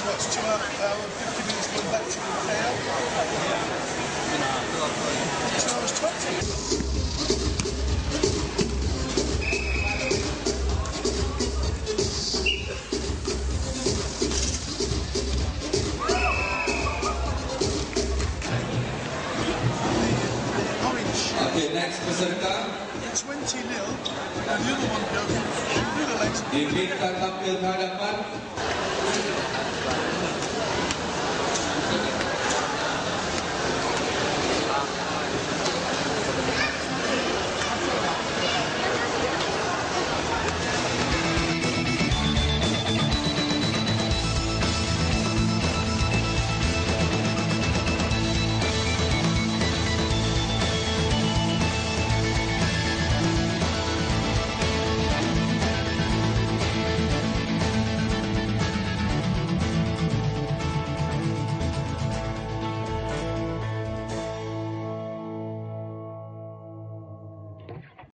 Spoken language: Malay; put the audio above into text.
what's 2 hours, 50 minutes going back to the KL? 2 hours 20. Okay, next peserta 20-0, and the other one goes through the legs. diminta tampil ke hadapan.